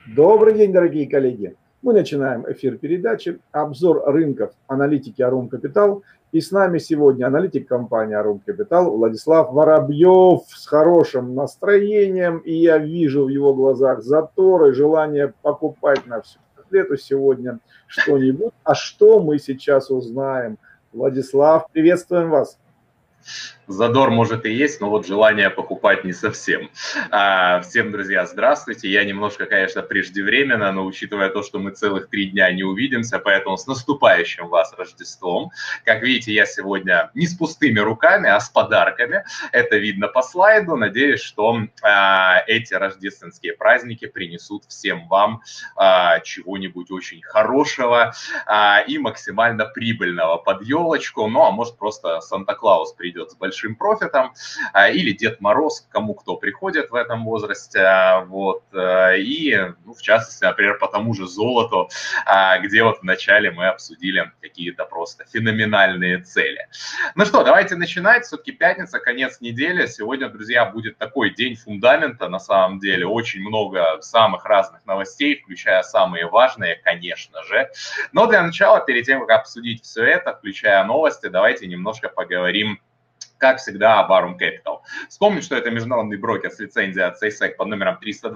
Добрый день, дорогие коллеги. Мы начинаем эфир передачи «Обзор рынков аналитики Arum Capital». И с нами сегодня аналитик компании Arum Capital Владислав Воробьев с хорошим настроением. И я вижу в его глазах затор и желание покупать на всю лету сегодня что-нибудь. А что мы сейчас узнаем? Владислав, приветствуем вас. Задор может и есть, но вот желание покупать не совсем. Всем, друзья, здравствуйте. Я немножко, конечно, преждевременно, но учитывая то, что мы целых 3 дня не увидимся, поэтому с наступающим вас Рождеством. Как видите, я сегодня не с пустыми руками, а с подарками. Это видно по слайду. Надеюсь, что эти рождественские праздники принесут всем вам чего-нибудь очень хорошего и максимально прибыльного под елочку. Ну, а может, просто Санта-Клаус придет с большим профитом, или Дед Мороз, кому кто приходит в этом возрасте, вот, и, ну, в частности, например, по тому же золоту, где вот вначале мы обсудили какие-то просто феноменальные цели. Ну что, давайте начинать, все-таки пятница, конец недели, сегодня, друзья, будет такой день фундамента, на самом деле, очень много самых разных новостей, включая самые важные, конечно же, но для начала, перед тем, как обсудить все это, включая новости, давайте немножко поговорим, как всегда, об Arum Capital. Вспомнить, что это международный брокер с лицензией от SEC под номером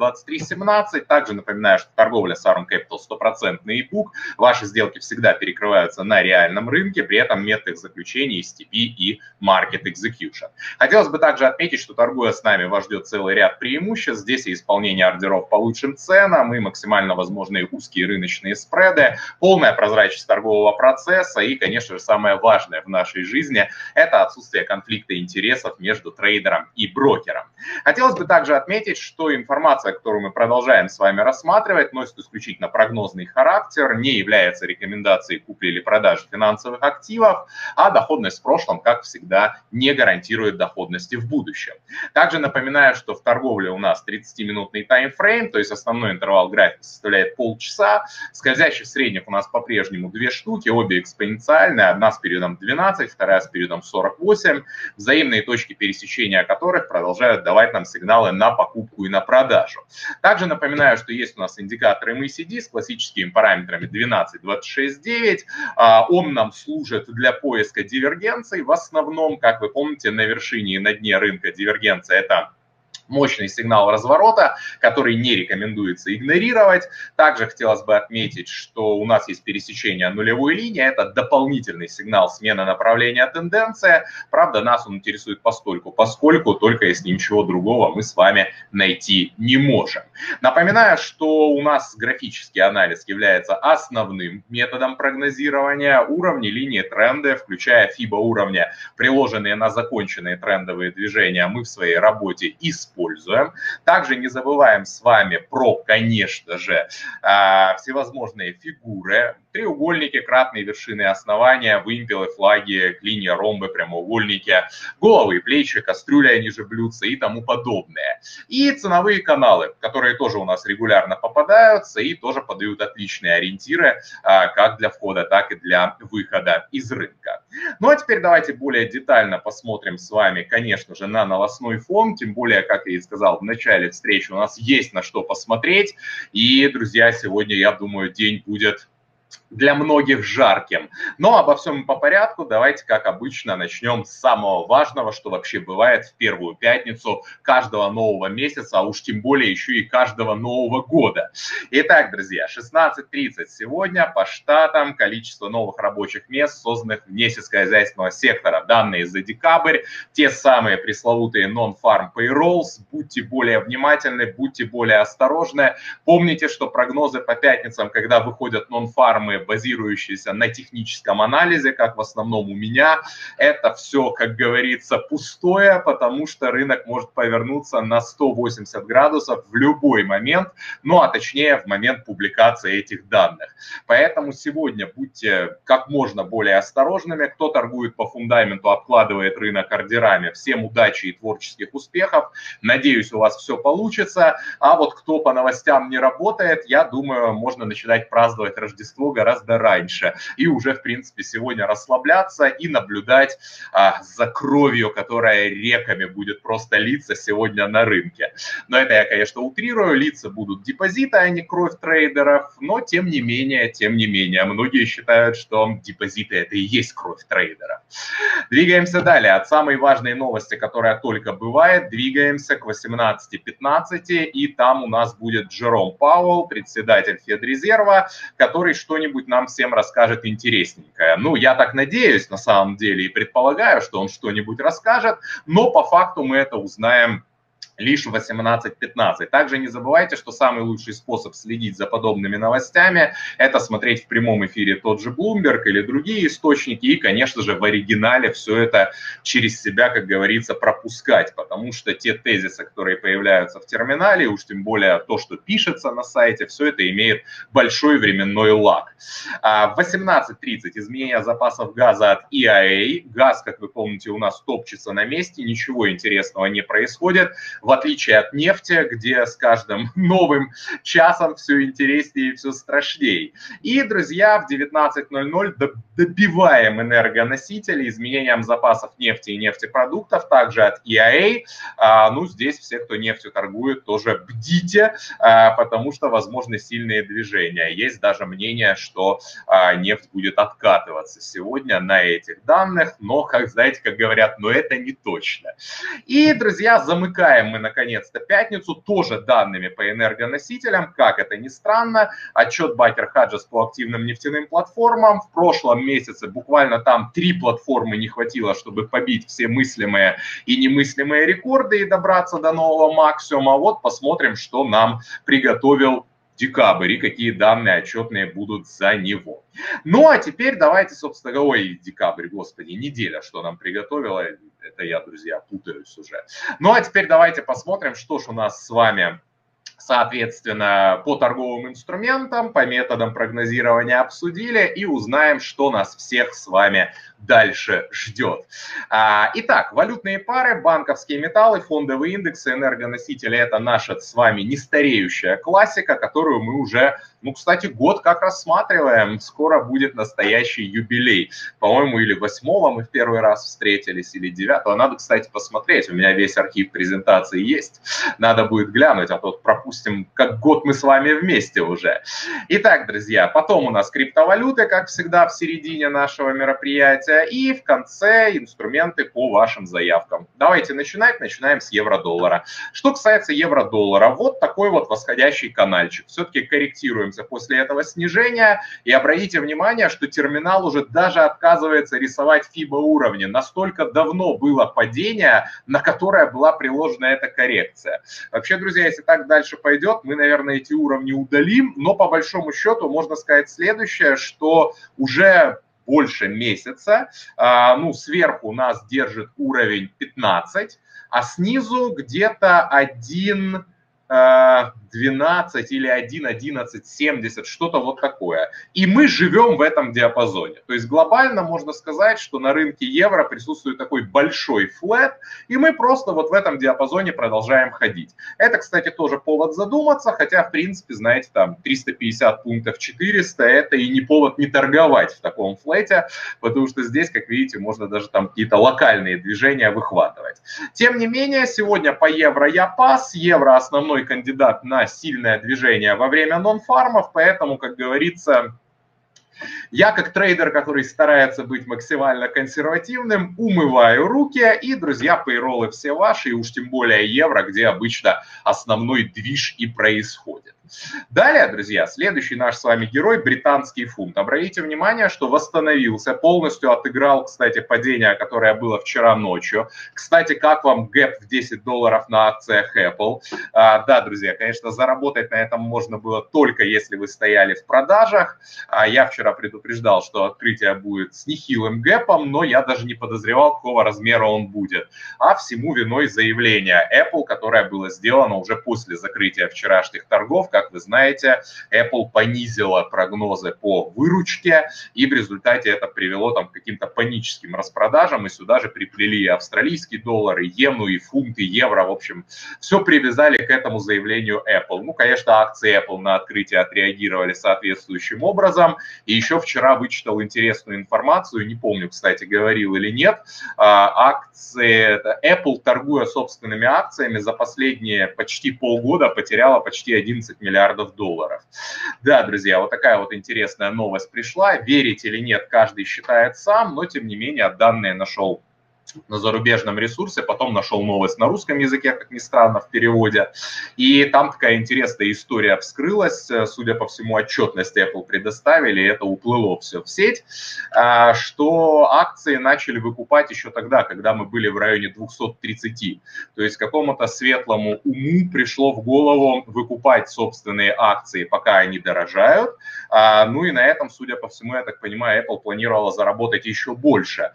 32317. Также напоминаю, что торговля с Arum Capital 100% ИПУК. Ваши сделки всегда перекрываются на реальном рынке, при этом метод их заключения STP и Market Execution. Хотелось бы также отметить, что торгуя с нами вас ждет целый ряд преимуществ. Здесь и исполнение ордеров по лучшим ценам, и максимально возможные узкие рыночные спреды, полная прозрачность торгового процесса и, конечно же, самое важное в нашей жизни – это отсутствие конфликта интересов между трейдером и брокером. Хотелось бы также отметить, что информация, которую мы продолжаем с вами рассматривать, носит исключительно прогнозный характер, не является рекомендацией купли или продажи финансовых активов, а доходность в прошлом, как всегда, не гарантирует доходности в будущем. Также напоминаю, что в торговле у нас 30-минутный таймфрейм, то есть основной интервал графика составляет полчаса, скользящих средних у нас по-прежнему 2 штуки, обе экспоненциальные, одна с периодом 12, вторая с периодом 48, взаимные точки пересечения которых продолжают давать нам сигналы на покупку и на продажу. Также напоминаю, что есть у нас индикатор MACD с классическими параметрами 12, 26, 9. Он нам служит для поиска дивергенций. В основном, как вы помните, на вершине и на дне рынка дивергенция – это мощный сигнал разворота, который не рекомендуется игнорировать. Также хотелось бы отметить, что у нас есть пересечение нулевой линии. Это дополнительный сигнал смены направления тенденции. Правда, нас он интересует поскольку только если ничего другого мы с вами найти не можем. Напоминаю, что у нас графический анализ является основным методом прогнозирования. Уровни, линии, тренды, включая FIBA уровни, приложенные на законченные трендовые движения, мы в своей работе используем. Также не забываем с вами про, конечно же, всевозможные фигуры, треугольники, кратные вершины основания, вымпелы, флаги, линии, ромбы, прямоугольники, головы и плечи, кастрюля ниже блюдца и тому подобное. И ценовые каналы, которые тоже у нас регулярно попадаются и тоже подают отличные ориентиры как для входа, так и для выхода из рынка. Ну а теперь давайте более детально посмотрим с вами, конечно же, на новостной фон, тем более, как я и сказал в начале встречи, у нас есть на что посмотреть. И, друзья, сегодня, я думаю, день будет для многих жарким. Но обо всем по порядку. Давайте, как обычно, начнем с самого важного, что вообще бывает в первую пятницу каждого нового месяца, а уж тем более еще и каждого нового года. Итак, друзья, 16:30 сегодня по штатам количество новых рабочих мест, созданных вне сельскохозяйственного сектора. Данные за декабрь, те самые пресловутые non-farm payrolls. Будьте более внимательны, будьте более осторожны. Помните, что прогнозы по пятницам, когда выходят non-farm, базирующиеся на техническом анализе, как в основном у меня, это все, как говорится, пустое, потому что рынок может повернуться на 180 градусов в любой момент, ну а точнее в момент публикации этих данных. Поэтому сегодня будьте как можно более осторожными. Кто торгует по фундаменту, обкладывает рынок ордерами, всем удачи и творческих успехов. Надеюсь, у вас все получится. А вот кто по новостям не работает, я думаю, можно начинать праздновать Рождество гораздо раньше. И уже, в принципе, сегодня расслабляться и наблюдать за кровью, которая реками будет просто литься сегодня на рынке. Но это я, конечно, утрирую. Литься будут депозиты, а не кровь трейдеров. Но, тем не менее, многие считают, что депозиты – это и есть кровь трейдеров. Двигаемся далее. От самой важной новости, которая только бывает, двигаемся к 18:15, и там у нас будет Джером Пауэлл, председатель Федрезерва, который что-нибудь нам всем расскажет интересненькое. Ну, я так надеюсь, на самом деле, и предполагаю, что он что-нибудь расскажет, но по факту мы это узнаем лишь в 18:15. Также не забывайте, что самый лучший способ следить за подобными новостями – это смотреть в прямом эфире тот же Bloomberg или другие источники, и, конечно же, в оригинале все это через себя, как говорится, пропускать, потому что те тезисы, которые появляются в терминале, уж тем более то, что пишется на сайте, все это имеет большой временной лаг. В 18:30 изменение запасов газа от EIA. Газ, как вы помните, у нас топчется на месте, ничего интересного не происходит. В отличие от нефти, где с каждым новым часом все интереснее и все страшнее. И, друзья, в 19:00 добиваем энергоносители изменением запасов нефти и нефтепродуктов, также от EIA. Ну, здесь все, кто нефтью торгует, тоже бдите, потому что возможны сильные движения. Есть даже мнение, что нефть будет откатываться сегодня на этих данных, но, как знаете, как говорят, но это не точно. И, друзья, замыкаем мы наконец-то пятницу тоже данными по энергоносителям. Как это ни странно, отчет Baker Hodges по активным нефтяным платформам. В прошлом месяце буквально там 3 платформы не хватило, чтобы побить все мыслимые и немыслимые рекорды и добраться до нового максимума. Вот посмотрим, что нам приготовил декабрь и какие данные отчетные будут за него. Ну а теперь давайте, собственно говоря, декабрь, господи, неделя, что нам приготовила. Это я, друзья, путаюсь уже. Ну а теперь давайте посмотрим, что ж у нас с вами, соответственно, по торговым инструментам, по методам прогнозирования обсудили и узнаем, что нас всех с вами дальше ждет. Итак, валютные пары, банковские металлы, фондовые индексы, энергоносители – это наша с вами нестареющая классика, которую мы уже, ну, кстати, год как рассматриваем. Скоро будет настоящий юбилей. По-моему, или 8-го мы в первый раз встретились, или 9-го. Надо, кстати, посмотреть. У меня весь архив презентации есть. Надо будет глянуть, а то пропустим, как год мы с вами вместе уже. Итак, друзья, потом у нас криптовалюты, как всегда, в середине нашего мероприятия. И в конце инструменты по вашим заявкам. Давайте начинать. Начинаем с евро-доллара. Что касается евро-доллара, вот такой вот восходящий канальчик. Все-таки корректируемся после этого снижения. И обратите внимание, что терминал уже даже отказывается рисовать FIBA уровни. Настолько давно было падение, на которое была приложена эта коррекция. Вообще, друзья, если так дальше пойдет, мы, наверное, эти уровни удалим. Но по большому счету можно сказать следующее, что уже больше месяца, ну, сверху нас держит уровень 15, а снизу где-то 1.12 или 1.1170, что-то вот такое. И мы живем в этом диапазоне. То есть глобально можно сказать, что на рынке евро присутствует такой большой флэт, и мы просто вот в этом диапазоне продолжаем ходить. Это, кстати, тоже повод задуматься, хотя, в принципе, знаете, там 350 пунктов 400, это и не повод не торговать в таком флэте, потому что здесь, как видите, можно даже там какие-то локальные движения выхватывать. Тем не менее, сегодня по евро я пас, евро основной кандидат на сильное движение во время нон-фармов, поэтому, как говорится, я как трейдер, который старается быть максимально консервативным, умываю руки, и, друзья, пейроллы все ваши, и уж тем более евро, где обычно основной движ и происходит. Далее, друзья, следующий наш с вами герой – британский фунт. Обратите внимание, что восстановился, полностью отыграл, кстати, падение, которое было вчера ночью. Кстати, как вам гэп в $10 на акциях Apple? Да, друзья, конечно, заработать на этом можно было только если вы стояли в продажах. Я вчера предупреждал предупреждал, что открытие будет с нехилым гэпом, но я даже не подозревал, какого размера он будет. А всему виной заявление Apple, которое было сделано уже после закрытия вчерашних торгов. Как вы знаете, Apple понизила прогнозы по выручке, и в результате это привело там к каким-то паническим распродажам, и сюда же приплели и австралийский доллар, и иену, и фунт, и евро. В общем, все привязали к этому заявлению Apple. Ну, конечно, акции Apple на открытие отреагировали соответствующим образом. И еще вчера вычитал интересную информацию, не помню, кстати, говорил или нет, акции Apple, торгуя собственными акциями, за последние почти полгода потеряла почти 11 миллиардов долларов. Да, друзья, вот такая вот интересная новость пришла. Верить или нет, каждый считает сам, но тем не менее данные нашел на зарубежном ресурсе, потом нашел новость на русском языке, как ни странно, в переводе. И там такая интересная история вскрылась. Судя по всему, отчетность Apple предоставили, это уплыло все в сеть, что акции начали выкупать еще тогда, когда мы были в районе 230. То есть какому-то светлому уму пришло в голову выкупать собственные акции, пока они дорожают. Ну и на этом, судя по всему, я так понимаю, Apple планировала заработать еще больше.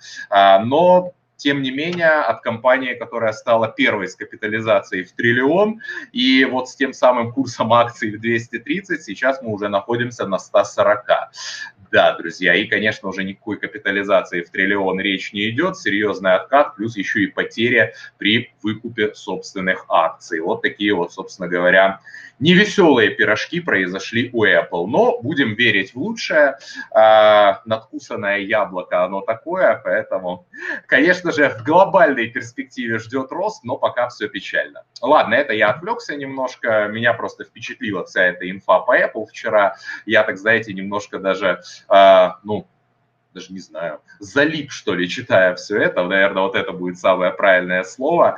Но тем не менее, от компании, которая стала первой с капитализацией в триллион, и вот с тем самым курсом акций в 230, сейчас мы уже находимся на 140. Да, друзья, и, конечно, уже никакой капитализации в триллион речь не идет, серьезный откат, плюс еще и потеря при выкупе собственных акций. Вот такие вот, собственно говоря, невеселые пирожки произошли у Apple. Но будем верить в лучшее. Надкусанное яблоко, оно такое, поэтому, конечно же, в глобальной перспективе ждет рост, но пока все печально. Ладно, это я отвлекся немножко, меня просто впечатлила вся эта инфа по Apple вчера. Я, так знаете, немножко даже, даже не знаю, залип, что ли, читая все это, наверное, вот это будет самое правильное слово,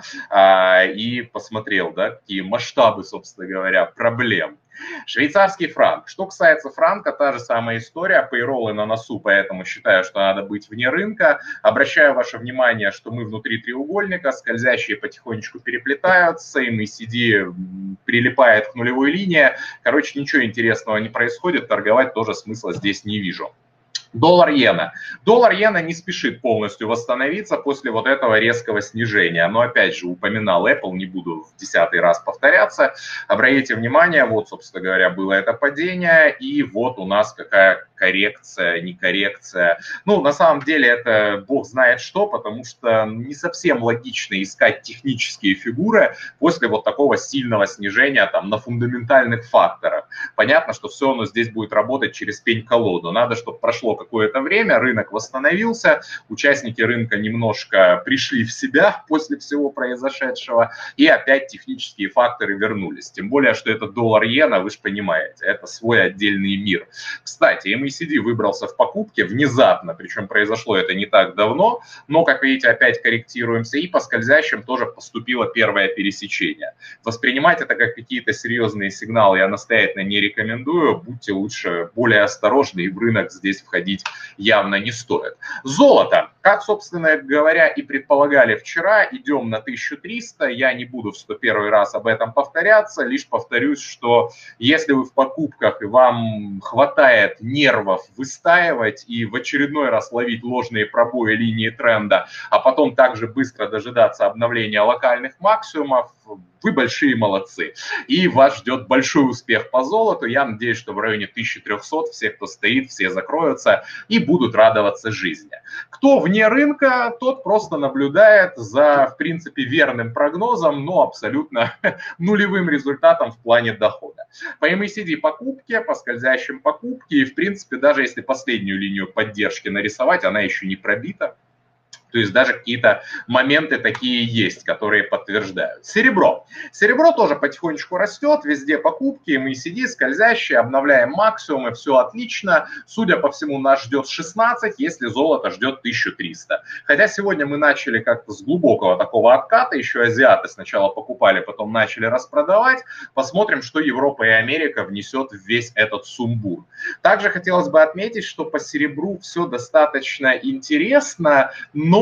и посмотрел, да, какие масштабы, собственно говоря, проблем. Швейцарский франк. Что касается франка, та же самая история, пейроллы на носу, поэтому считаю, что надо быть вне рынка. Обращаю ваше внимание, что мы внутри треугольника, скользящие потихонечку переплетаются, и MACD прилипает к нулевой линии. Короче, ничего интересного не происходит, торговать тоже смысла здесь не вижу. Доллар-иена. Доллар-иена не спешит полностью восстановиться после вот этого резкого снижения. Но опять же, упоминал Apple, не буду в 10-й раз повторяться. Обратите внимание, вот, собственно говоря, было это падение, и вот у нас какая коррекция, не коррекция. Ну, на самом деле, это бог знает что, потому что не совсем логично искать технические фигуры после вот такого сильного снижения там на фундаментальных факторах. Понятно, что все оно здесь будет работать через пень-колоду. Надо, чтобы прошло какое-то время, рынок восстановился, участники рынка немножко пришли в себя после всего произошедшего, и опять технические факторы вернулись. Тем более, что это доллар-иена, вы же понимаете, это свой отдельный мир. Кстати, MACD выбрался в покупке внезапно, причем произошло это не так давно, но, как видите, опять корректируемся, и по скользящим тоже поступило первое пересечение. Воспринимать это как какие-то серьезные сигналы я настоятельно не рекомендую, будьте лучше более осторожны, и в рынок здесь входить явно не стоит. Золото. Как, собственно говоря, и предполагали вчера, идем на 1300. Я не буду в 101 раз об этом повторяться, лишь повторюсь, что если вы в покупках и вам хватает нервов выстаивать и в очередной раз ловить ложные пробои линии тренда, а потом также быстро дожидаться обновления локальных максимумов, вы большие молодцы. И вас ждет большой успех по золоту. Я надеюсь, что в районе 1300 все, кто стоит, все закроются и будут радоваться жизни. Кто вне рынка, тот просто наблюдает за, в принципе, верным прогнозом, но абсолютно нулевым результатом в плане дохода. По MACD покупки, по скользящим покупки, и, в принципе, даже если последнюю линию поддержки нарисовать, она еще не пробита. То есть даже какие-то моменты такие есть, которые подтверждают. Серебро. Серебро тоже потихонечку растет, везде покупки, MACD скользящие, обновляем максимумы, все отлично. Судя по всему, нас ждет 16, если золото ждет 1300. Хотя сегодня мы начали как-то с глубокого такого отката, еще азиаты сначала покупали, потом начали распродавать. Посмотрим, что Европа и Америка внесет в весь этот сумбур. Также хотелось бы отметить, что по серебру все достаточно интересно, но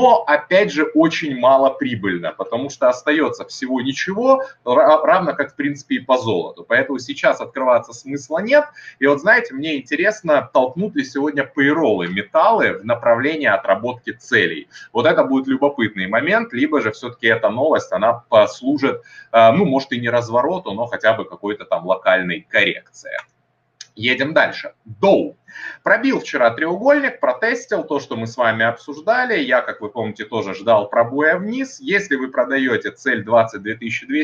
но, опять же, очень малоприбыльно, потому что остается всего ничего, равно как, в принципе, и по золоту. Поэтому сейчас открываться смысла нет. И вот, знаете, мне интересно, толкнут ли сегодня пейроллы металлы в направлении отработки целей. Вот это будет любопытный момент, либо же все-таки эта новость, она послужит, ну, может, и не развороту, но хотя бы какой-то там локальной коррекции. Едем дальше. Доу. Пробил вчера треугольник, протестил то, что мы с вами обсуждали. Я, как вы помните, тоже ждал пробоя вниз. Если вы продаете цель 22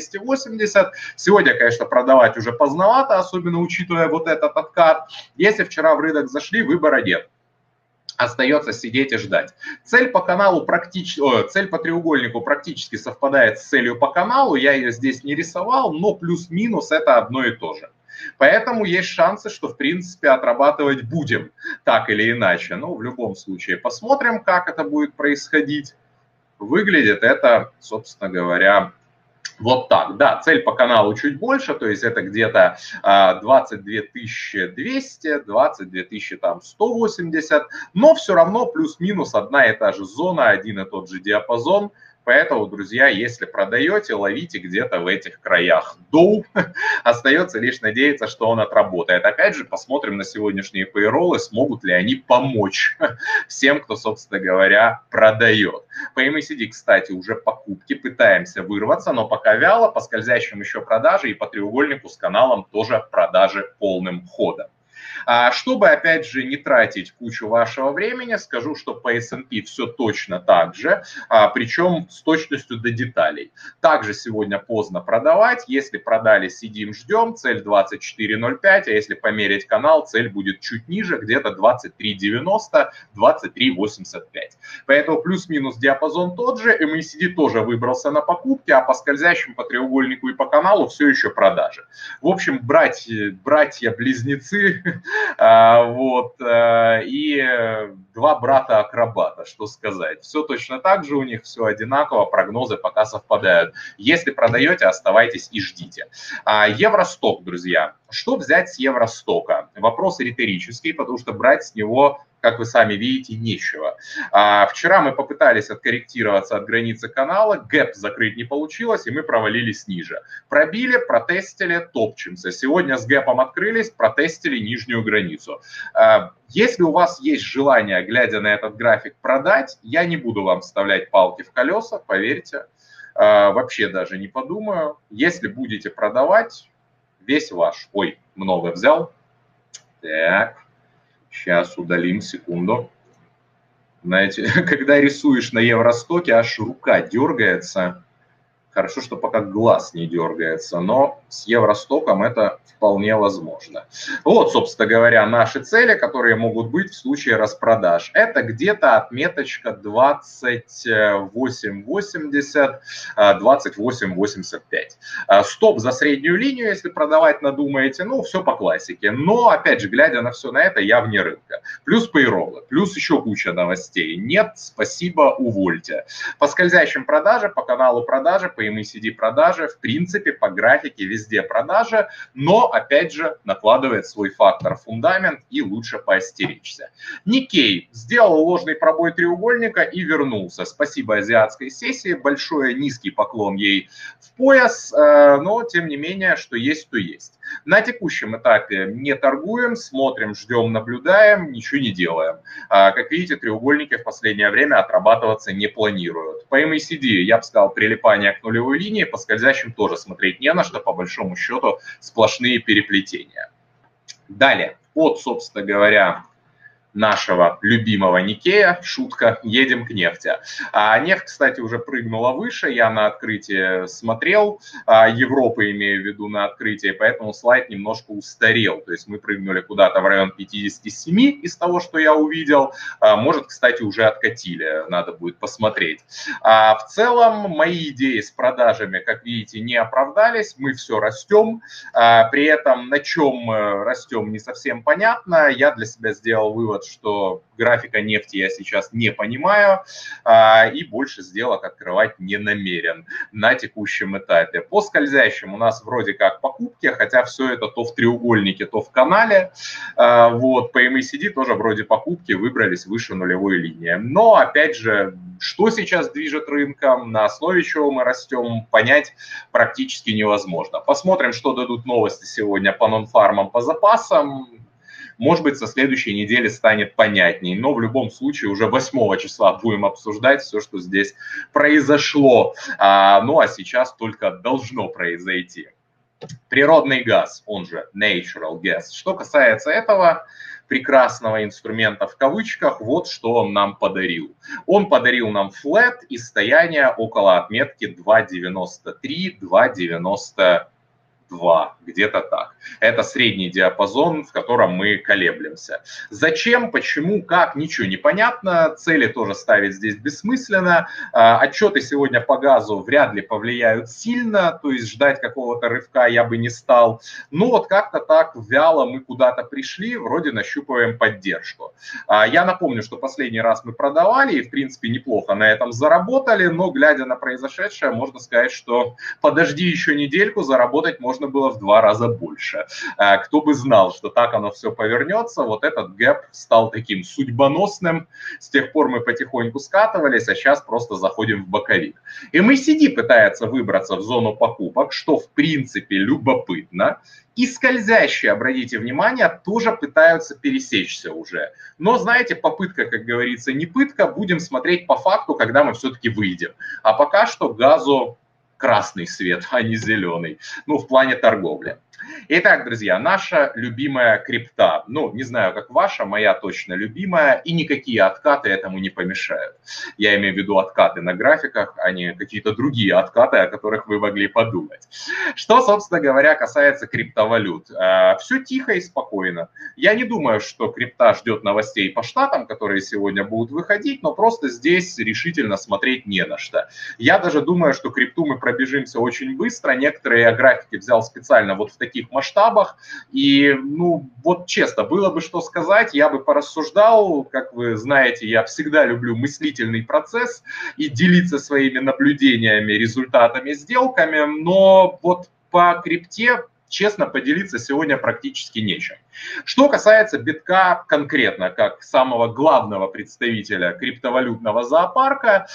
280, сегодня, конечно, продавать уже поздновато, особенно учитывая вот этот откат. Если вчера в рынок зашли, выбор один. Остается сидеть и ждать. Цель по каналу цель по треугольнику практически совпадает с целью по каналу. Я ее здесь не рисовал, но плюс-минус это одно и то же. Поэтому есть шансы, что, в принципе, отрабатывать будем так или иначе. Но в любом случае посмотрим, как это будет происходить. Выглядит это, собственно говоря, вот так. Да, цель по каналу чуть больше, то есть это где-то 22 200, 22 180, но все равно плюс-минус одна и та же зона, один и тот же диапазон. Поэтому, друзья, если продаете, ловите где-то в этих краях. Доу. Остается лишь надеяться, что он отработает. Опять же, посмотрим на сегодняшние пейроллы, смогут ли они помочь всем, кто, собственно говоря, продает. По MACD, кстати, уже покупки, пытаемся вырваться, но пока вяло, по скользящим еще продажи и по треугольнику с каналом тоже продажи полным ходом. Чтобы, опять же, не тратить кучу вашего времени, скажу, что по S&P все точно так же, причем с точностью до деталей. Также сегодня поздно продавать. Если продали, сидим, ждем. Цель 24.05, а если померить канал, цель будет чуть ниже, где-то 23.90, 23.85. Поэтому плюс-минус диапазон тот же. MACD тоже выбрался на покупки, а по скользящим, по треугольнику и по каналу все еще продажи. В общем, братья-близнецы, вот, и два брата-акробата, что сказать. Все точно так же у них, все одинаково, прогнозы пока совпадают. Если продаете, оставайтесь и ждите. Евросток, друзья. Что взять с Евростока? Вопрос риторический, потому что брать с него, как вы сами видите, нечего. Вчера мы попытались откорректироваться от границы канала, гэп закрыть не получилось, и мы провалились ниже. Пробили, протестили, топчемся. Сегодня с гэпом открылись, протестили нижнюю границу. Если у вас есть желание, глядя на этот график, продать, я не буду вам вставлять палки в колеса, поверьте. Вообще даже не подумаю. Если будете продавать, весь ваш. Ой, много взял. Так. Сейчас удалим, секунду. Знаете, когда рисуешь на Евростоке, аж рука дергается. Хорошо, что пока глаз не дергается, но с Евростоком это вполне возможно. Вот, собственно говоря, наши цели, которые могут быть в случае распродаж. Это где-то отметочка 28.80, 28.85. Стоп за среднюю линию, если продавать надумаете, ну, все по классике. Но, опять же, глядя на все на это, я вне рынка. Плюс пейроллы, плюс еще куча новостей. Нет, спасибо, увольте. По скользящим продаже, по каналу продажи, по MACD продажи, в принципе, по графике везде продажа, но, опять же, накладывает свой фактор фундамент и лучше поостеречься. Никей сделал ложный пробой треугольника и вернулся. Спасибо азиатской сессии, большой низкий поклон ей в пояс, но, тем не менее, что есть, то есть. На текущем этапе не торгуем, смотрим, ждем, наблюдаем, ничего не делаем. Как видите, треугольники в последнее время отрабатываться не планируют. По MACD, я бы сказал, прилипание к нулевой линии, по скользящим тоже смотреть не на что, по большому счету сплошные переплетения. Далее, от, собственно говоря, нашего любимого Никея, шутка, едем к нефти. Нефть, кстати, уже прыгнула выше, я на открытие смотрел, Европы имею в виду на открытие, поэтому слайд немножко устарел, то есть мы прыгнули куда-то в район 57 из того, что я увидел, может, кстати, уже откатили, надо будет посмотреть. В целом, мои идеи с продажами, как видите, не оправдались, мы все растем, при этом на чем растем не совсем понятно, я для себя сделал вывод, вывод, что графика нефти я сейчас не понимаю и больше сделок открывать не намерен на текущем этапе. По скользящим у нас вроде как покупки, хотя все это то в треугольнике, то в канале. Вот, по MACD тоже вроде покупки выбрались выше нулевой линии. Но, опять же, что сейчас движет рынком, на основе чего мы растем, понять практически невозможно. Посмотрим, что дадут новости сегодня по нон-фармам, по запасам. Может быть, со следующей недели станет понятней, но в любом случае уже 8 числа будем обсуждать все, что здесь произошло. Ну а сейчас только должно произойти. Природный газ, он же natural gas. Что касается этого прекрасного инструмента в кавычках, вот что он нам подарил. Он подарил нам флэт и стояние около отметки 2.93, 2.92. Где-то так. Это средний диапазон, в котором мы колеблемся. Зачем, почему, как, ничего не понятно. Цели тоже ставить здесь бессмысленно. Отчеты сегодня по газу вряд ли повлияют сильно, то есть ждать какого-то рывка я бы не стал. Но вот как-то так вяло мы куда-то пришли, вроде нащупываем поддержку. Я напомню, что последний раз мы продавали и, в принципе, неплохо на этом заработали, но, глядя на произошедшее, можно сказать, что подожди еще недельку, заработать можно было в 2 раза больше. Кто бы знал, что так оно все повернется, вот этот гэп стал таким судьбоносным. С тех пор мы потихоньку скатывались, а сейчас просто заходим в боковик. MACD пытается выбраться в зону покупок, что в принципе любопытно. И скользящие, обратите внимание, тоже пытаются пересечься уже. Но, знаете, попытка, как говорится, не пытка. Будем смотреть по факту, когда мы все-таки выйдем. А пока что газу красный свет, а не зеленый. Ну, в плане торговли. Итак, друзья, наша любимая крипта. Ну, не знаю, как ваша, моя точно любимая. И никакие откаты этому не помешают. Я имею в виду откаты на графиках, а не какие-то другие откаты, о которых вы могли подумать. Что, собственно говоря, касается криптовалют. Все тихо и спокойно. Я не думаю, что крипта ждет новостей по штатам, которые сегодня будут выходить, но просто здесь решительно смотреть не на что. Я даже думаю, что крипту мы пробежимся очень быстро. Некоторые графики взял специально вот в таких масштабах. И, ну, вот честно, было бы что сказать, я бы порассуждал. Как вы знаете, я всегда люблю мыслительный процесс и делиться своими наблюдениями, результатами, сделками. Но вот по крипте, честно, поделиться сегодня практически нечем. Что касается битка конкретно, как самого главного представителя криптовалютного зоопарка,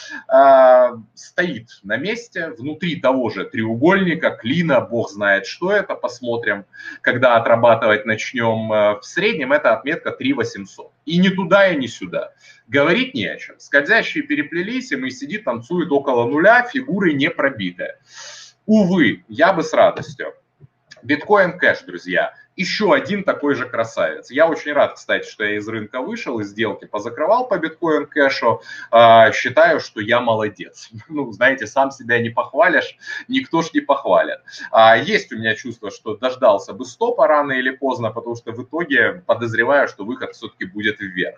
стоит на месте, внутри того же треугольника, клина, бог знает что это, посмотрим, когда отрабатывать начнем. В среднем это отметка 3800. И ни туда, и ни сюда. Говорить не о чем. Скользящие переплелись, и MACD танцует около нуля, фигуры не пробитые. Увы, я бы с радостью. Биткоин Кэш, друзья, еще один такой же красавец. Я очень рад, кстати, что я из рынка вышел, из сделки позакрывал по биткоин кэшу. Считаю, что я молодец. Ну, знаете, сам себя не похвалишь, никто ж не похвалит. Есть у меня чувство, что дождался бы стопа рано или поздно, потому что в итоге подозреваю, что выход все-таки будет вверх.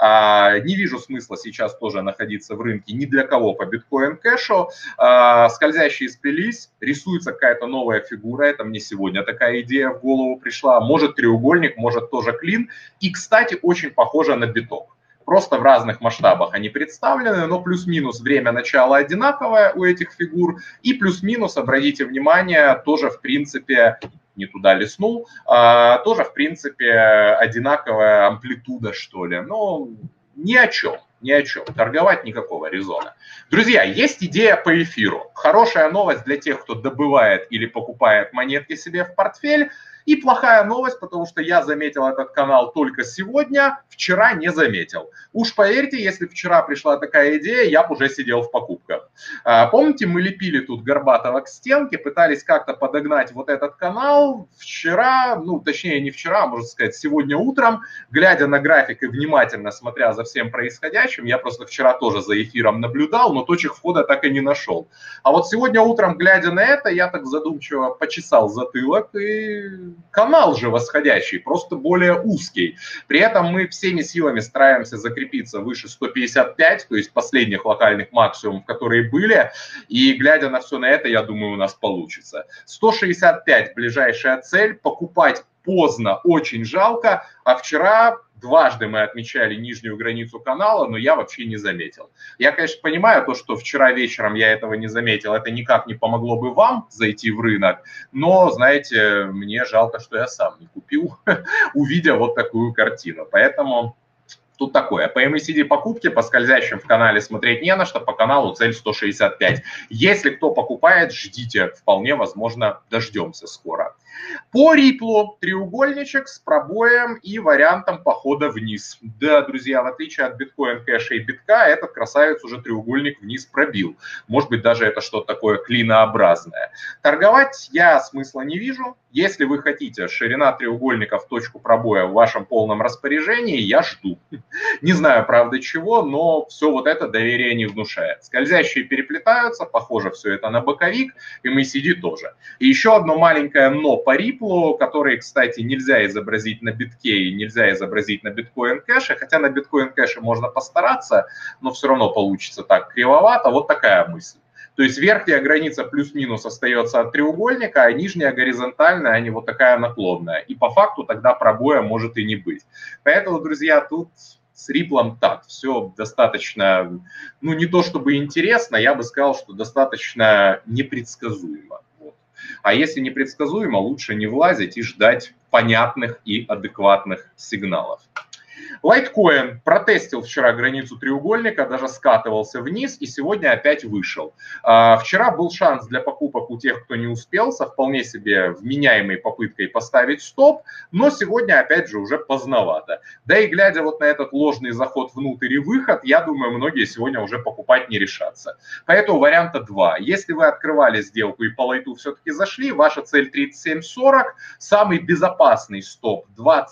Не вижу смысла сейчас тоже находиться в рынке ни для кого по биткоин кэшу. Скользящие сплелись, рисуется какая-то новая фигура. Это мне сегодня такая идея в голову пришла. Может треугольник, может тоже клин. И, кстати, очень похоже на биток. Просто в разных масштабах они представлены, но плюс-минус время начала одинаковое у этих фигур. И плюс-минус, обратите внимание, тоже в принципе, не туда лиснул, тоже в принципе одинаковая амплитуда, что ли. Но ни о чем. Ни о чем. Торговать никакого резона. Друзья, есть идея по эфиру. Хорошая новость для тех, кто добывает или покупает монетки себе в портфель. И плохая новость, потому что я заметил этот канал только сегодня, вчера не заметил. Уж поверьте, если вчера пришла такая идея, я бы уже сидел в покупках. Помните, мы лепили тут Горбатова к стенке, пытались как-то подогнать вот этот канал. Вчера, ну точнее не вчера, можно сказать, сегодня утром, глядя на график и внимательно смотря за всем происходящим, я просто вчера тоже за эфиром наблюдал, но точек входа так и не нашел. А вот сегодня утром, глядя на это, я так задумчиво почесал затылок, и канал же восходящий, просто более узкий. При этом мы всеми силами стараемся закрепиться выше 155, то есть последних локальных максимумов, которые были. И глядя на все на это, я думаю, у нас получится. 165 ближайшая цель. Покупать поздно, очень жалко, а вчера дважды мы отмечали нижнюю границу канала, но я вообще не заметил. Я, конечно, понимаю то, что вчера вечером я этого не заметил, это никак не помогло бы вам зайти в рынок, но, знаете, мне жалко, что я сам не купил, увидя вот такую картину. Поэтому тут такое. По MACD покупки, по скользящим в канале смотреть не на что, по каналу цель 165. Если кто покупает, ждите, вполне возможно, дождемся скоро. По Ripple треугольничек с пробоем и вариантом похода вниз. Да, друзья, в отличие от биткоин кэша и битка, этот красавец уже треугольник вниз пробил. Может быть, даже это что-то такое клинообразное. Торговать я смысла не вижу. Если вы хотите, ширина треугольника в точку пробоя в вашем полном распоряжении, я жду. Не знаю, правда, чего, но все вот это доверие не внушает. Скользящие переплетаются, похоже все это на боковик, и MACD тоже. И еще одно маленькое но по Ripple, который, кстати, нельзя изобразить на битке и нельзя изобразить на биткоин кэше, хотя на биткоин кэше можно постараться, но все равно получится так кривовато. Вот такая мысль. То есть верхняя граница плюс-минус остается от треугольника, а нижняя горизонтальная, а не вот такая наклонная. И по факту тогда пробоя может и не быть. Поэтому, друзья, тут с Ripple так, все достаточно, ну не то чтобы интересно, я бы сказал, что достаточно непредсказуемо. Вот. А если непредсказуемо, лучше не влазить и ждать понятных и адекватных сигналов. Litecoin протестил вчера границу треугольника, даже скатывался вниз и сегодня опять вышел. Вчера был шанс для покупок у тех, кто не успел, со вполне себе вменяемой попыткой поставить стоп, но сегодня опять же уже поздновато. Да и глядя вот на этот ложный заход внутрь и выход, я думаю, многие сегодня уже покупать не решатся. Поэтому варианта 2. Если вы открывали сделку и по лайту все-таки зашли, ваша цель 37.40, самый безопасный стоп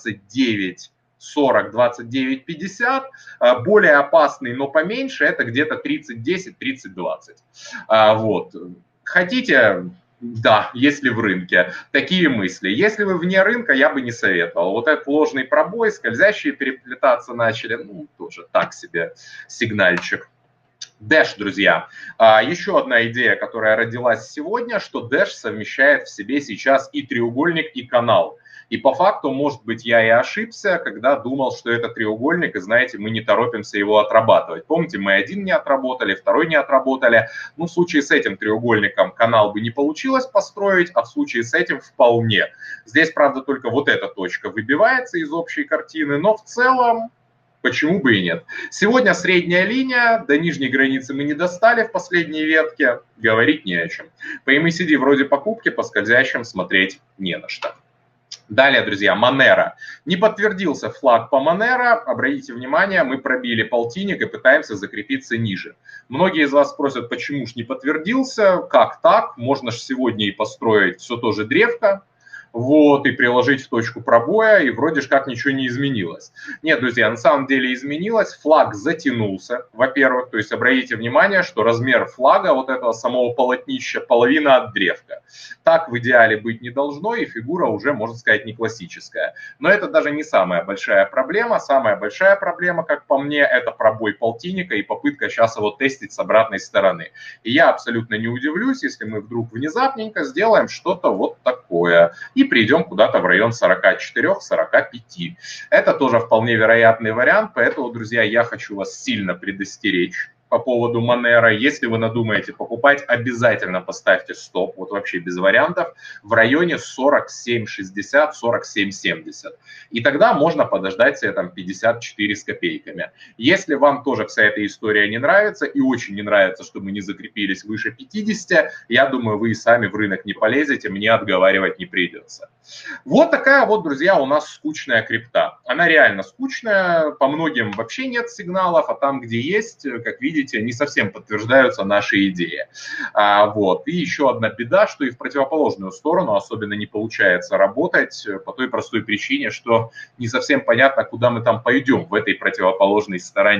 29. 40, 29, 50. Более опасный, но поменьше, это где-то 30, 10, 30, 20. Вот. Хотите, да, если в рынке. Такие мысли. Если вы вне рынка, я бы не советовал. Вот этот ложный пробой, скользящие переплетаться начали, ну, тоже так себе сигнальчик. Dash, друзья. Еще одна идея, которая родилась сегодня, что Dash совмещает в себе сейчас и треугольник, и канал. И по факту, может быть, я и ошибся, когда думал, что это треугольник, и, знаете, мы не торопимся его отрабатывать. Помните, мы один не отработали, второй не отработали. Ну, в случае с этим треугольником канал бы не получилось построить, а в случае с этим вполне. Здесь, правда, только вот эта точка выбивается из общей картины, но в целом почему бы и нет. Сегодня средняя линия, до нижней границы мы не достали в последней ветке, говорить не о чем. По MACD вроде покупки, по скользящим смотреть не на что. Далее, друзья, Monero. Не подтвердился флаг по Monero. Обратите внимание, мы пробили полтинник и пытаемся закрепиться ниже. Многие из вас спросят, почему ж не подтвердился, как так, можно же сегодня и построить все то же древко. Вот, и приложить в точку пробоя, и вроде же как ничего не изменилось. Нет, друзья, на самом деле изменилось, флаг затянулся, во-первых, то есть обратите внимание, что размер флага вот этого самого полотнища половина от древка. Так в идеале быть не должно, и фигура уже, можно сказать, не классическая. Но это даже не самая большая проблема. Самая большая проблема, как по мне, это пробой полтинника и попытка сейчас его тестить с обратной стороны. И я абсолютно не удивлюсь, если мы вдруг внезапненько сделаем что-то вот такое и придем куда-то в район 44-45. Это тоже вполне вероятный вариант, поэтому, друзья, я хочу вас сильно предостеречь по поводу Monero. Если вы надумаете покупать, обязательно поставьте стоп, вот вообще без вариантов, в районе 47,60, 47,70. И тогда можно подождать себе там 54 с копейками. Если вам тоже вся эта история не нравится и очень не нравится, что мы не закрепились выше 50, я думаю, вы и сами в рынок не полезете, мне отговаривать не придется. Вот такая вот, друзья, у нас скучная крипта. Она реально скучная, по многим вообще нет сигналов, а там, где есть, как видите, не совсем подтверждаются наши идеи. Вот. И еще одна беда, что и в противоположную сторону особенно не получается работать по той простой причине, что не совсем понятно, куда мы там пойдем в этой противоположной стороне.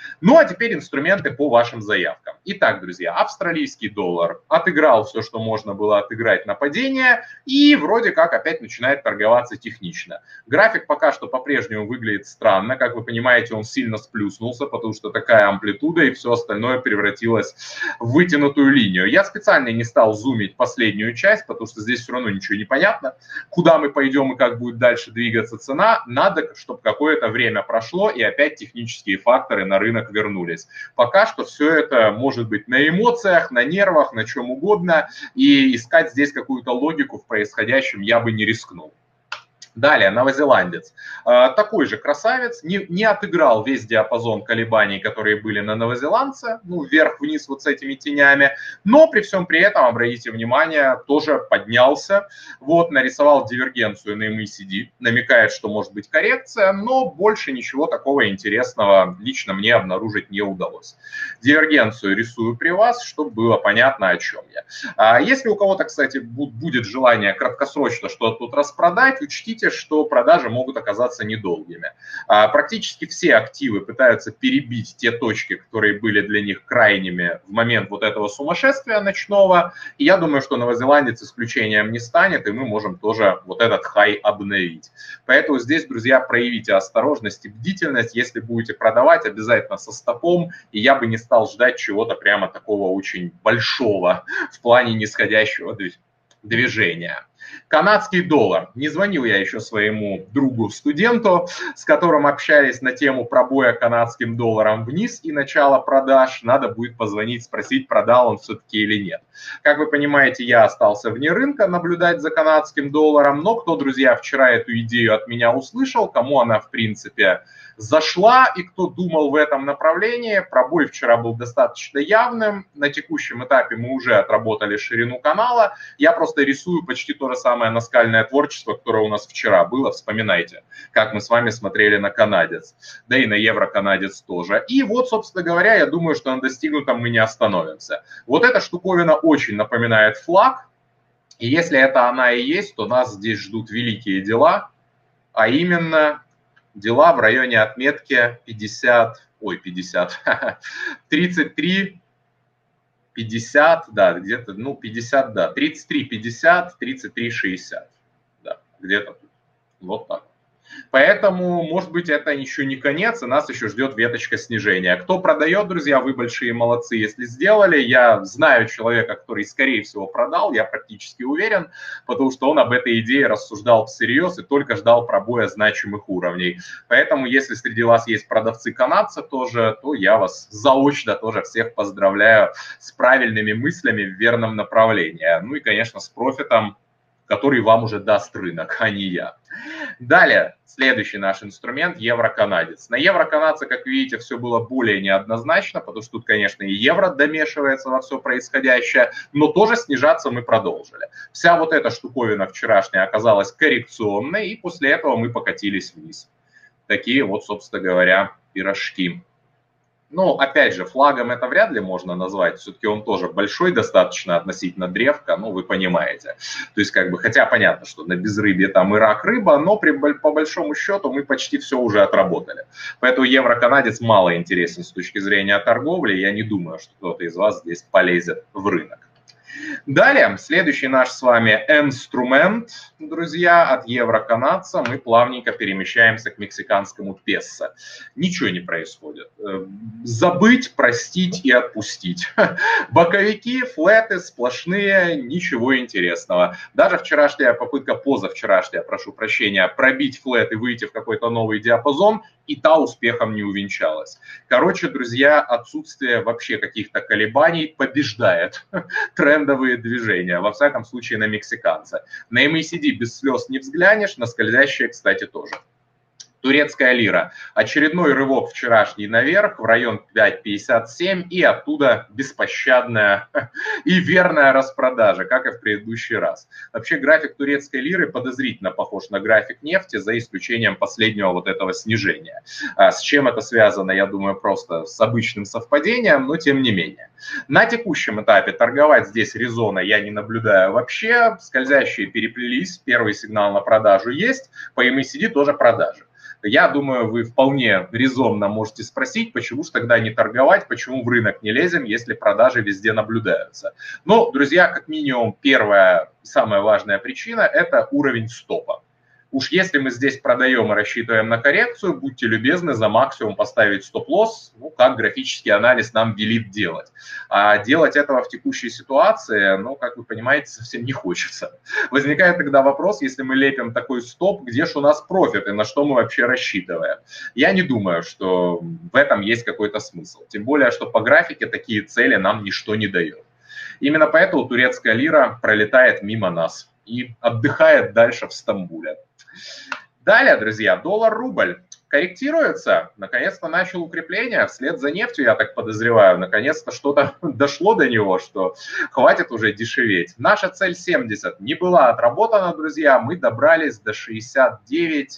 Ну а теперь инструменты по вашим заявкам. Итак, друзья, австралийский доллар отыграл все, что можно было отыграть на падение, и вроде как опять начинает торговаться технично. График пока что по-прежнему выглядит странно. Как вы понимаете, он сильно сплюснулся, потому что такая амплитуда и все остальное превратилось в вытянутую линию. Я специально не стал зумить последнюю часть, потому что здесь все равно ничего не понятно, куда мы пойдем и как будет дальше двигаться цена. Надо, чтобы какое-то время прошло и опять технические факторы на рынок вернулись. Пока что все это может быть на эмоциях, на нервах, на чем угодно, и искать здесь какую-то логику в происходящем я бы не рискнул. Далее, новозеландец. Такой же красавец, не отыграл весь диапазон колебаний, которые были на новозеландце, ну, вверх-вниз вот с этими тенями, но при всем при этом, обратите внимание, тоже поднялся, вот, нарисовал дивергенцию на MACD, намекает, что может быть коррекция, но больше ничего такого интересного лично мне обнаружить не удалось. Дивергенцию рисую при вас, чтобы было понятно, о чем я. Если у кого-то, кстати, будет желание краткосрочно что-то тут распродать, учтите, что продажи могут оказаться недолгими. Практически все активы пытаются перебить те точки, которые были для них крайними в момент вот этого сумасшествия ночного. И я думаю, что новозеландец исключением не станет, и мы можем тоже вот этот хай обновить. Поэтому здесь, друзья, проявите осторожность и бдительность. Если будете продавать, обязательно со стопом. И я бы не стал ждать чего-то прямо такого очень большого в плане нисходящего движения. Канадский доллар. Не звонил я еще своему другу-студенту, с которым общались на тему пробоя канадским долларом вниз и начала продаж. Надо будет позвонить, спросить, продал он все-таки или нет. Как вы понимаете, я остался вне рынка наблюдать за канадским долларом, но кто, друзья, вчера эту идею от меня услышал, кому она, в принципе, зашла, и кто думал в этом направлении, пробой вчера был достаточно явным. На текущем этапе мы уже отработали ширину канала. Я просто рисую почти то же самое наскальное творчество, которое у нас вчера было. Вспоминайте, как мы с вами смотрели на канадец, да и на евро-канадец тоже. И вот, собственно говоря, я думаю, что на достигнутом мы не остановимся. Вот эта штуковина очень напоминает флаг. И если это она и есть, то нас здесь ждут великие дела, а именно дела в районе отметки 33, 50, да, где-то, 50, да, 33, 50, 33, 60, да, где-то тут, вот так. Поэтому, может быть, это еще не конец, и нас еще ждет веточка снижения. Кто продает, друзья, вы большие молодцы, если сделали. Я знаю человека, который, скорее всего, продал, я практически уверен, потому что он об этой идее рассуждал всерьез и только ждал пробоя значимых уровней. Поэтому, если среди вас есть продавцы канадца тоже, то я вас заочно тоже всех поздравляю с правильными мыслями в верном направлении. Ну и, конечно, с профитом, который вам уже даст рынок, а не я. Далее, следующий наш инструмент – евро-канадец. На евро-канадце, как видите, все было более неоднозначно, потому что тут, конечно, и евро домешивается во все происходящее, но тоже снижаться мы продолжили. Вся вот эта штуковина вчерашняя оказалась коррекционной, и после этого мы покатились вниз. Такие вот, собственно говоря, пирожки. Ну, опять же, флагом это вряд ли можно назвать, все-таки он тоже большой достаточно относительно древка, ну, вы понимаете. То есть, как бы, хотя понятно, что на безрыбье там и рак рыба, но по большому счету мы почти все уже отработали. Поэтому евро-канадец мало интересен с точки зрения торговли, я не думаю, что кто-то из вас здесь полезет в рынок. Далее, следующий наш с вами инструмент, друзья, от евро-канадца. Мы плавненько перемещаемся к мексиканскому песо. Ничего не происходит. Забыть, простить и отпустить. Боковики, флеты сплошные, ничего интересного. Даже вчерашняя попытка, позавчерашняя, прошу прощения, пробить флет и выйти в какой-то новый диапазон, и та успехом не увенчалась. Короче, друзья, отсутствие вообще каких-то колебаний побеждает трендовые движения, во всяком случае на мексиканца. На MACD без слез не взглянешь, на скользящие, кстати, тоже. Турецкая лира. Очередной рывок вчерашний наверх в район 5.57 и оттуда беспощадная и верная распродажа, как и в предыдущий раз. Вообще график турецкой лиры подозрительно похож на график нефти, за исключением последнего вот этого снижения. С чем это связано, я думаю, просто с обычным совпадением, но тем не менее. На текущем этапе торговать здесь резона я не наблюдаю вообще. Скользящие переплелись, первый сигнал на продажу есть, по MACD тоже продажи. Я думаю, вы вполне резонно можете спросить, почему же тогда не торговать, почему в рынок не лезем, если продажи везде наблюдаются. Но, друзья, как минимум, первая, самая важная причина – это уровень стопа. Уж если мы здесь продаем и рассчитываем на коррекцию, будьте любезны за максимум поставить стоп-лосс, ну, как графический анализ нам велит делать. А делать этого в текущей ситуации, ну, как вы понимаете, совсем не хочется. Возникает тогда вопрос, если мы лепим такой стоп, где же у нас профит и на что мы вообще рассчитываем? Я не думаю, что в этом есть какой-то смысл. Тем более, что по графике такие цели нам ничто не дает. Именно поэтому турецкая лира пролетает мимо нас и отдыхает дальше в Стамбуле. Далее, друзья, доллар-рубль корректируется, наконец-то начал укрепление, вслед за нефтью, я так подозреваю, наконец-то что-то дошло до него, что хватит уже дешеветь. Наша цель 70 не была отработана, друзья, мы добрались до 69,70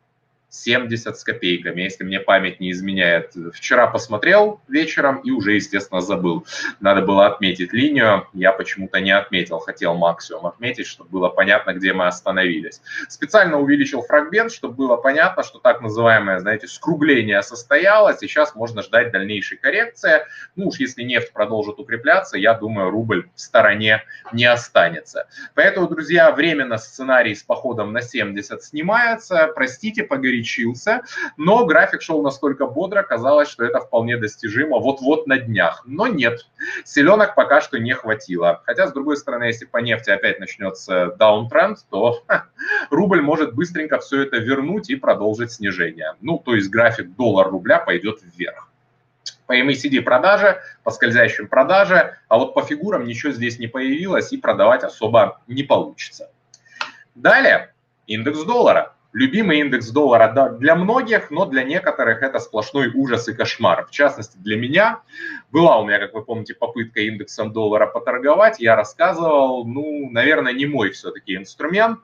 с копейками, если мне память не изменяет. Вчера посмотрел вечером и уже, естественно, забыл. Надо было отметить линию, я почему-то не отметил, хотел максимум отметить, чтобы было понятно, где мы остановились. Специально увеличил фрагмент, чтобы было понятно, что так называемое, знаете, скругление состоялось, и сейчас можно ждать дальнейшей коррекции. Ну уж если нефть продолжит укрепляться, я думаю, рубль в стороне не останется. Поэтому, друзья, временно сценарий с походом на 70 снимается. Простите, погорячился, но график шел настолько бодро, казалось, что это вполне достижимо вот-вот на днях. Но нет, селенок пока что не хватило. Хотя, с другой стороны, если по нефти опять начнется даунтренд, то рубль может быстренько все это вернуть и продолжить снижение. Ну, то есть график доллар-рубля пойдет вверх. По MACD продажи, по скользящим продаже, а вот по фигурам ничего здесь не появилось и продавать особо не получится. Далее, индекс доллара. Любимый индекс доллара для многих, но для некоторых это сплошной ужас и кошмар. В частности, для меня была у меня, как вы помните, попытка индексом доллара поторговать. Я рассказывал, ну, наверное, не мой все-таки инструмент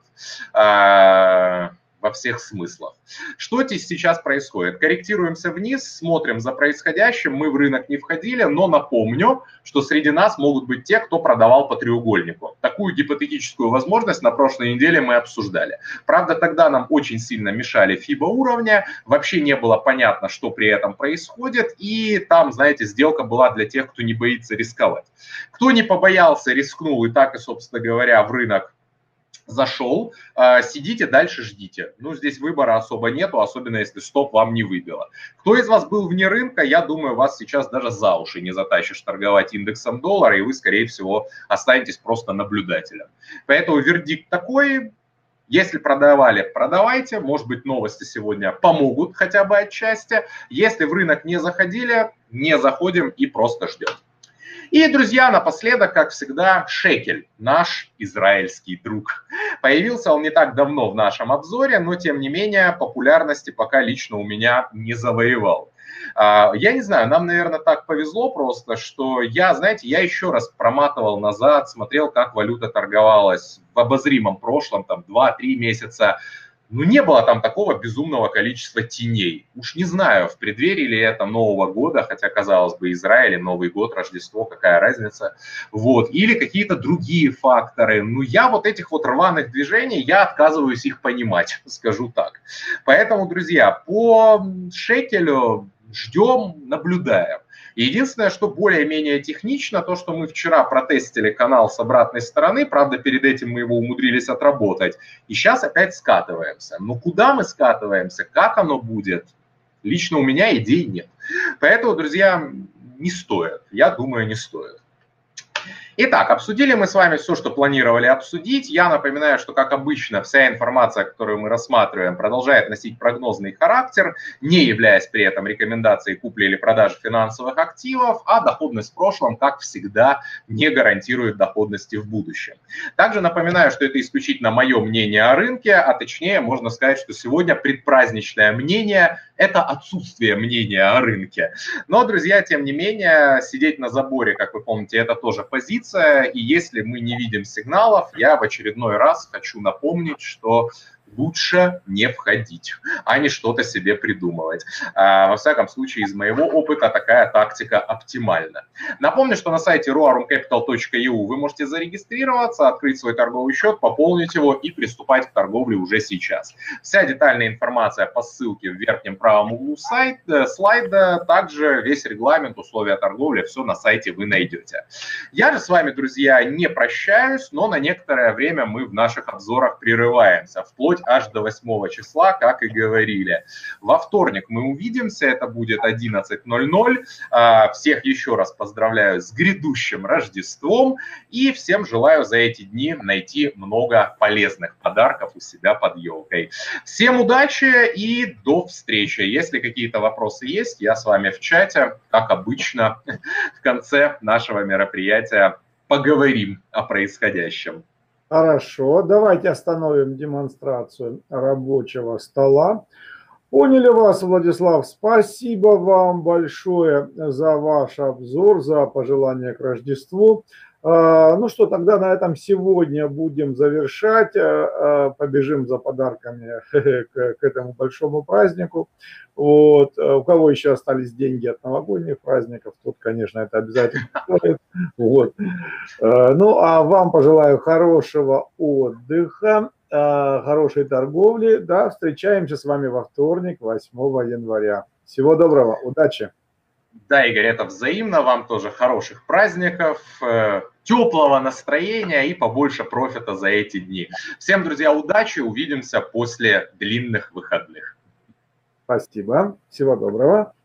во всех смыслах. Что здесь сейчас происходит? Корректируемся вниз, смотрим за происходящим. Мы в рынок не входили, но напомню, что среди нас могут быть те, кто продавал по треугольнику. Такую гипотетическую возможность на прошлой неделе мы обсуждали. Правда, тогда нам очень сильно мешали FIBA уровня, вообще не было понятно, что при этом происходит, и там, знаете, сделка была для тех, кто не боится рисковать. Кто не побоялся, рискнул, и так, и, собственно говоря, в рынок зашел, сидите дальше, ждите. Ну, здесь выбора особо нету, особенно если стоп вам не выбило. Кто из вас был вне рынка, я думаю, вас сейчас даже за уши не затащишь торговать индексом доллара, и вы, скорее всего, останетесь просто наблюдателем. Поэтому вердикт такой: если продавали, продавайте. Может быть, новости сегодня помогут хотя бы отчасти. Если в рынок не заходили, не заходим и просто ждем. И, друзья, напоследок, как всегда, шекель, наш израильский друг. Появился он не так давно в нашем обзоре, но, тем не менее, популярности пока лично у меня не завоевал. Я не знаю, нам, наверное, так повезло просто, что я, знаете, я еще раз проматывал назад, смотрел, как валюта торговалась в обозримом прошлом, там, 2-3 месяца. Ну, не было там такого безумного количества теней. Уж не знаю, в преддверии ли это Нового года, хотя, казалось бы, Израиль, Новый год, Рождество, какая разница. Вот. Или какие-то другие факторы. Ну, я вот этих вот рваных движений, я отказываюсь их понимать, скажу так. Поэтому, друзья, по шекелю ждем, наблюдаем. Единственное, что более-менее технично, то, что мы вчера протестили канал с обратной стороны, правда, перед этим мы его умудрились отработать, и сейчас опять скатываемся. Но куда мы скатываемся, как оно будет, лично у меня идей нет. Поэтому, друзья, не стоит, я думаю, не стоит. Итак, обсудили мы с вами все, что планировали обсудить. Я напоминаю, что, как обычно, вся информация, которую мы рассматриваем, продолжает носить прогнозный характер, не являясь при этом рекомендацией купли или продажи финансовых активов, а доходность в прошлом, как всегда, не гарантирует доходности в будущем. Также напоминаю, что это исключительно мое мнение о рынке, а точнее можно сказать, что сегодня предпраздничное мнение – это отсутствие мнения о рынке. Но, друзья, тем не менее, сидеть на заборе, как вы помните, это тоже позиция. И если мы не видим сигналов, я в очередной раз хочу напомнить, что лучше не входить, а не что-то себе придумывать. Во всяком случае, из моего опыта такая тактика оптимальна. Напомню, что на сайте roarumcapital.eu вы можете зарегистрироваться, открыть свой торговый счет, пополнить его и приступать к торговле уже сейчас. Вся детальная информация по ссылке в верхнем правом углу слайда, также весь регламент, условия торговли, все на сайте вы найдете. Я же с вами, друзья, не прощаюсь, но на некоторое время мы в наших обзорах прерываемся, вплоть аж до 8 числа, как и говорили. Во вторник мы увидимся, это будет 11:00. Всех еще раз поздравляю с грядущим Рождеством и всем желаю за эти дни найти много полезных подарков у себя под елкой. Всем удачи и до встречи. Если какие-то вопросы есть, я с вами в чате, как обычно, в конце нашего мероприятия поговорим о происходящем. Хорошо, давайте остановим демонстрацию рабочего стола. Поняли вас, Владислав. Спасибо вам большое за ваш обзор, за пожелания к Рождеству. Ну что, тогда на этом сегодня будем завершать. Побежим за подарками к этому большому празднику. Вот. У кого еще остались деньги от новогодних праздников, тут, конечно, это обязательно стоит. Вот. Ну, а вам пожелаю хорошего отдыха, хорошей торговли. Да, встречаемся с вами во вторник, 8 января. Всего доброго, удачи! Да, Игорь, это взаимно. Вам тоже хороших праздников, теплого настроения и побольше профита за эти дни. Всем, друзья, удачи. Увидимся после длинных выходных. Спасибо. Всего доброго.